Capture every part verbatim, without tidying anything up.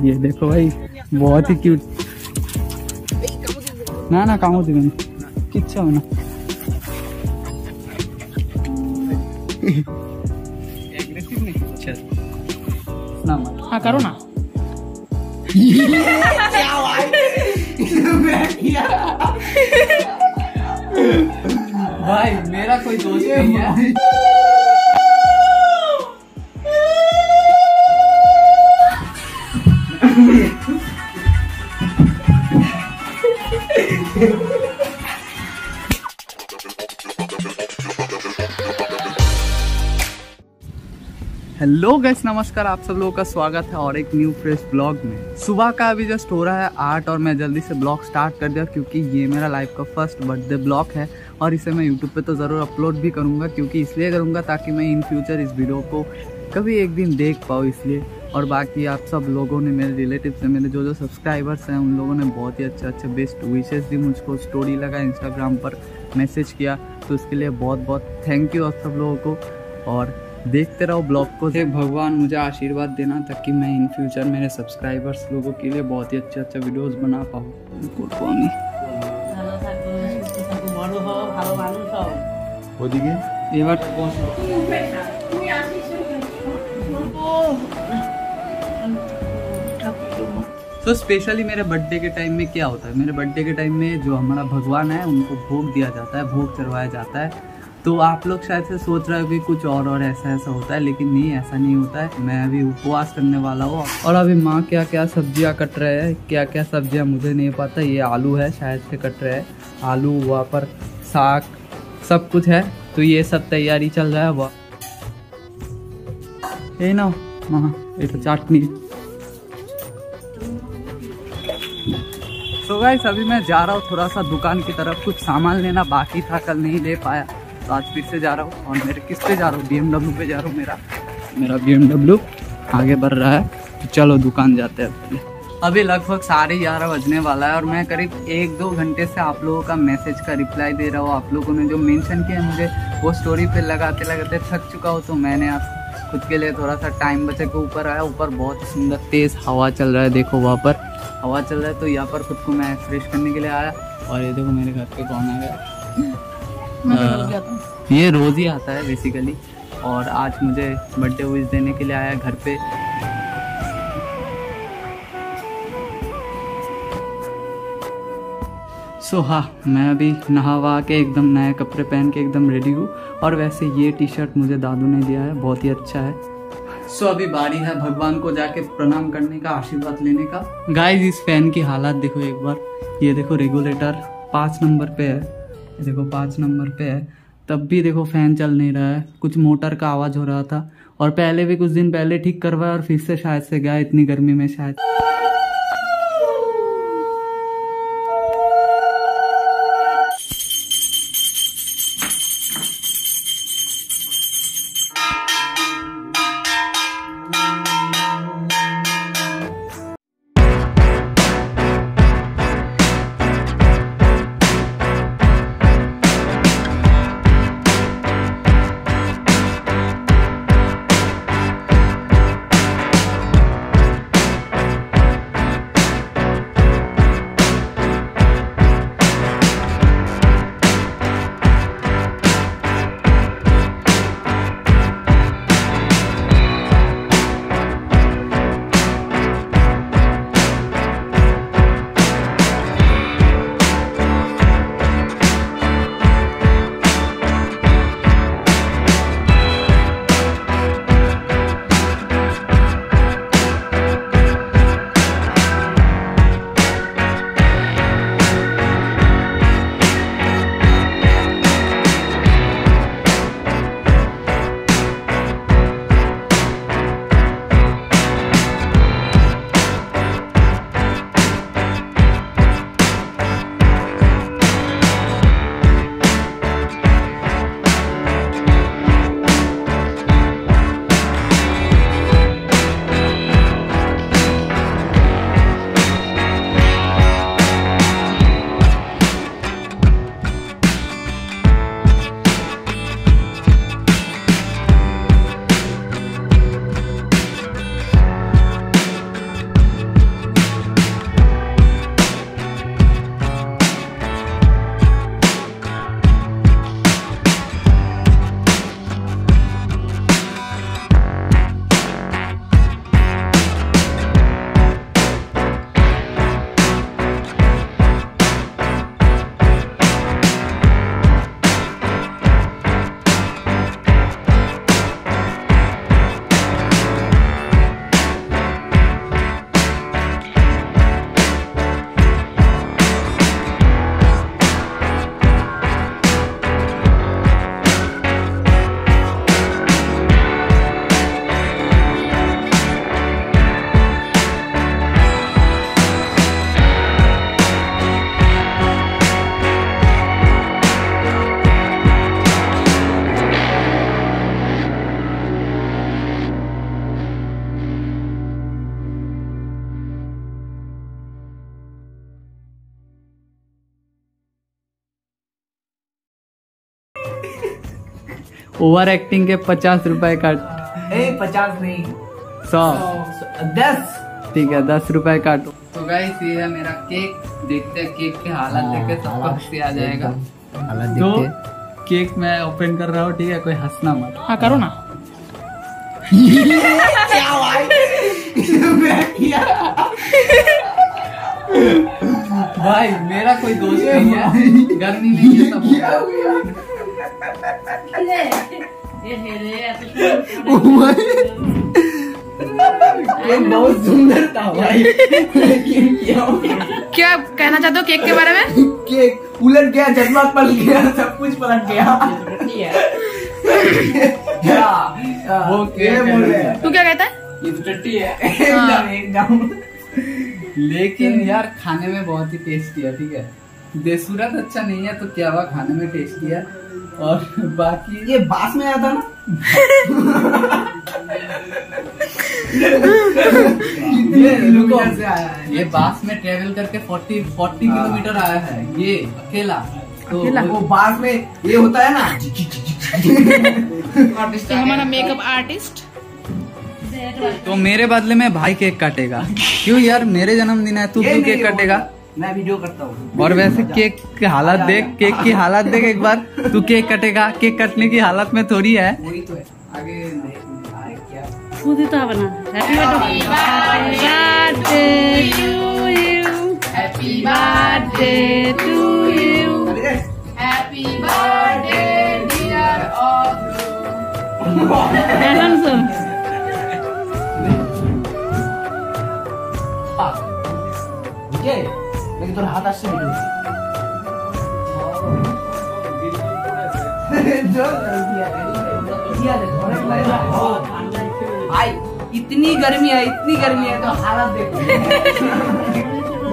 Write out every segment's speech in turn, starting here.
ये देखो भाई बहुत ही क्यूट ना ना काम होती किच्छा होना हाँ करो ना भाई मेरा कोई दोस्त नहीं है। हेलो गाइस, नमस्कार। आप सब लोगों का स्वागत है और एक न्यू फ्रेश ब्लॉग में। सुबह का अभी जस्ट हो रहा है आठ और मैं जल्दी से ब्लॉग स्टार्ट कर दिया क्योंकि ये मेरा लाइफ का फर्स्ट बर्थडे ब्लॉग है और इसे मैं यूट्यूब पे तो ज़रूर अपलोड भी करूँगा, क्योंकि इसलिए करूँगा ताकि मैं इन फ्यूचर इस वीडियो को कभी एक दिन देख पाऊँ इसलिए। और बाकी आप सब लोगों ने, मेरे रिलेटिव से, मेरे जो जो सब्सक्राइबर्स हैं उन लोगों ने बहुत ही अच्छे अच्छे बेस्ट विशेस दी मुझको, स्टोरी लगा इंस्टाग्राम पर, मैसेज किया, तो उसके लिए बहुत बहुत थैंक यू आप सब लोगों को। और देखते रहो ब्लॉग को। भगवान मुझे आशीर्वाद देना ताकि मैं इन फ्यूचर मेरे सब्सक्राइबर्स लोगों के लिए बहुत ही अच्छे अच्छे वीडियोस बना पाऊँ। तो स्पेशली मेरे बर्थडे के टाइम में क्या होता है, मेरे बर्थडे के टाइम में जो हमारा भगवान है उनको भोग दिया जाता है, भोग चढ़वाया जाता है। तो आप लोग शायद से सोच रहे हो कि कुछ और और ऐसा ऐसा होता है, लेकिन नहीं, ऐसा नहीं होता है। मैं अभी उपवास करने वाला हूँ और अभी माँ क्या क्या सब्जियाँ कट रहे हैं, क्या क्या सब्जियाँ मुझे नहीं पता। ये आलू है शायद से कट रहे हैं, आलू, वहाँ पर साग, सब कुछ है। तो ये सब तैयारी चल रहा है। वह ये ना हाँ ये तो चटनी। तो गाइस अभी मैं जा रहा हूँ थोड़ा सा दुकान की तरफ, कुछ सामान लेना बाकी था, कल नहीं ले पाया, तो आज फिर से जा रहा हूँ। और मेरे किस पे जा रहा हूँ, बी एम डब्ल्यू पे जा रहा हूँ। मेरा मेरा बी एम डब्ल्यू आगे बढ़ रहा है, तो चलो दुकान जाते हैं। अभी लगभग साढ़े ग्यारह बजने वाला है और मैं करीब एक दो घंटे से आप लोगों का मैसेज का रिप्लाई दे रहा हूँ। आप लोगों ने जो मेंशन किया मुझे वो स्टोरी पे लगाते लगाते थक चुका हूँ, तो मैंने आप खुद के लिए थोड़ा सा टाइम बचे के ऊपर आया। ऊपर बहुत ही सुंदर तेज़ हवा चल रहा है, देखो वहाँ पर हवा चल रहा है, तो यहाँ पर खुद को मैं फ्रेश करने के लिए आया। और ये देखो मेरे घर पे कौन आ गया, ये रोज़ ही आता है बेसिकली, और आज मुझे बर्थडे विश देने के लिए आया घर पे। सो so, हाँ, मैं अभी नहा वहा के एकदम नए कपड़े पहन के एकदम रेडी हूँ। और वैसे ये टी शर्ट मुझे दादू ने दिया है, बहुत ही अच्छा है। सो so, अभी बारी है भगवान को जाके प्रणाम करने का, आशीर्वाद लेने का। गाइस इस फैन की हालत देखो एक बार, ये देखो रेगुलेटर पाँच नंबर पे है, ये देखो पाँच नंबर पे है, तब भी देखो फैन चल नहीं रहा है। कुछ मोटर का आवाज़ हो रहा था और पहले भी कुछ दिन पहले ठीक करवाया और फिर से शायद से गया इतनी गर्मी में शायद। ओवर एक्टिंग के पचास रुपए काट। ए पचास नहीं सौ दस। ठीक है दस रुपए काटो। तो गाइस ये है मेरा केक, देखते हैं केक के हालत देख के सबको हंसी आ जाएगा। तो केक मैं ओपन कर रहा हूँ, ठीक है, कोई हंसना मत। हाँ करो ना। क्या भाई मैं किया भाई मेरा कोई दोस्त नहीं है, गर्मी नहीं है सब क्या हुआ? ये बहुत सुंदर था भाई। लेकिन क्या हुआ? क्या कहना चाहते हो केक के बारे में? केक उलट गया, चश्मा पलट गया, सब कुछ पलट गया। वो केक है। तू क्या कहता है? ये तो टट्टी है। एकदम एकदम। लेकिन यार खाने में बहुत ही टेस्टी है, ठीक है। बेसूरत अच्छा नहीं है तो क्या हुआ, खाने में टेस्टी है। और बाकी ये बास में आया था ना। ये किलोमीटर से आया है, ये बास में ट्रेवल करके चालीस चालीस किलोमीटर आया है ये अकेला। तो अकेला वो बास में ये होता है ना। तो हमारा मेकअप आर्टिस्ट। तो मेरे बदले में भाई केक काटेगा। क्यों यार, मेरे जन्मदिन है, तू ये क्यों नहीं केक काटेगा? मैं वीडियो करता हूँ। और वैसे केक की हालत देख, केक की हालत देख एक बार। तू केक कटेगा, केक कटने की हालत में थोड़ी है। वही तो है। आगे क्या खुद ही तो बना। Happy birthday to you, happy birthday to you, happy birthday dear all. ये लेकिन तोर हाथ से वीडियो जो दिया भाई, इतनी गर्मी है, इतनी गर्मी है तो हालत देखो।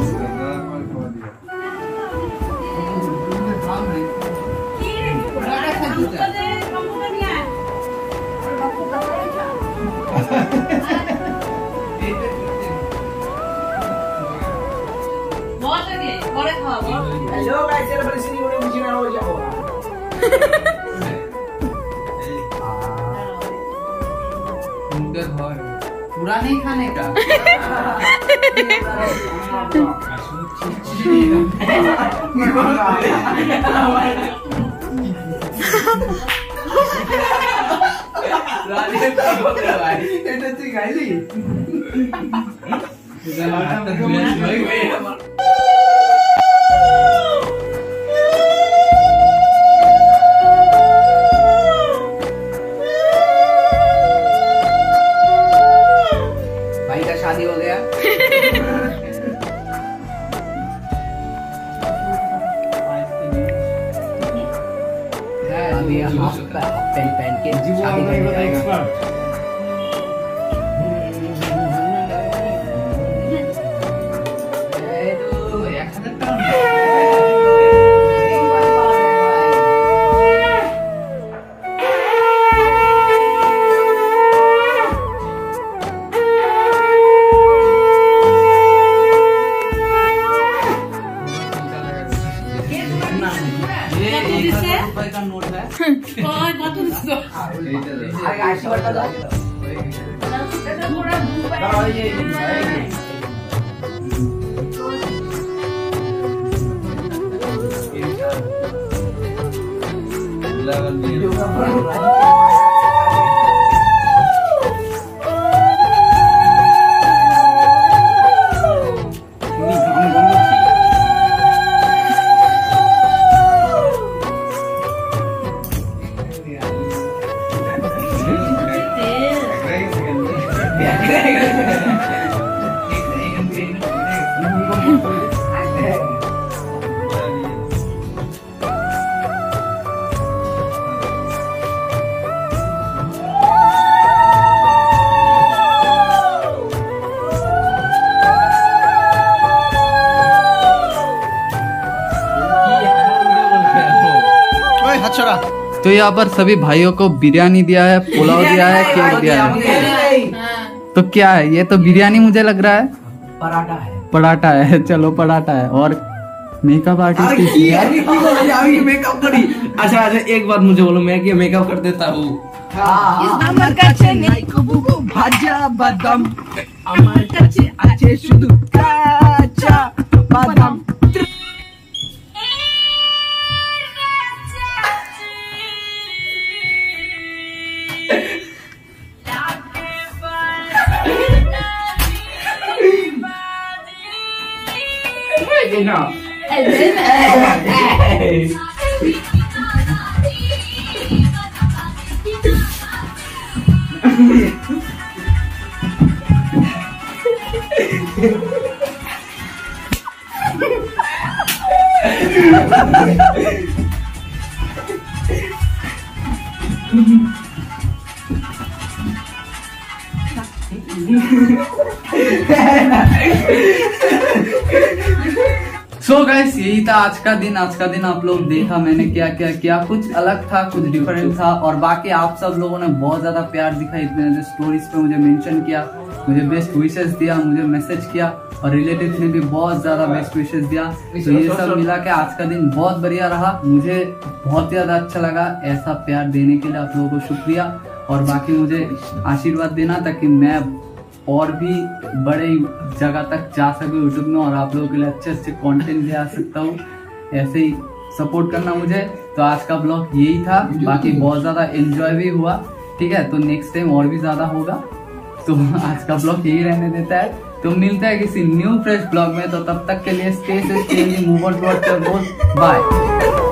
हेलो गाइस, ये बड़ी सी वीडियो मुझे ना हो जाओ। पूरा नहीं खाने का। भाई का शादी हो गया। अभी हाफ पैंट पहन के शादी करने जाएगा। का नोट है। तो यहाँ पर सभी भाइयों को बिरयानी दिया है, पुलाव दिया है, केक दिया है। तो क्या है ये? तो बिरयानी मुझे लग रहा है। पराठा है। पराठा है। चलो पराठा है। और मेकअप आर्टिस्ट मेकअप करी। अच्छा अच्छा एक बार मुझे बोलो, मैं क्या मेकअप कर देता हूँ। আমার কাছে নেই কবুবু ভাজা বাদাম, আমার কাছে আছে শুধু কাঁচা বাদাম। सो so गाइस यही था आज का दिन। आज का दिन आप लोग देखा मैंने क्या क्या किया, कुछ अलग था, कुछ डिफरेंट था। और बाकी आप सब लोगों ने बहुत ज्यादा प्यार दिखाई, इतने स्टोरीज पे मुझे मेंशन किया, मुझे बेस्ट विशेस दिया, मुझे मैसेज किया और रिलेटिव्स ने भी बहुत ज्यादा बेस्ट विशेस दिया। तो ये सब मिला के आज का दिन बहुत बढ़िया रहा, मुझे बहुत ज्यादा अच्छा लगा। ऐसा प्यार देने के लिए आप लोगों को शुक्रिया। और बाकी मुझे आशीर्वाद देना ताकि मैं और भी बड़े जगह तक जा सकूं यूट्यूब में और आप लोगों के लिए अच्छे अच्छे कंटेंट ले आ सकता हूँ। ऐसे ही सपोर्ट करना मुझे। तो आज का ब्लॉग यही था, बाकी बहुत ज्यादा एंजॉय भी हुआ। ठीक है, तो नेक्स्ट टाइम और भी ज्यादा होगा। तो आज का ब्लॉग यही रहने देता है। तो मिलता है किसी न्यू फ्रेश ब्लॉग में। तो तब तक के लिए स्टे से stay move on towards your goal. Bye.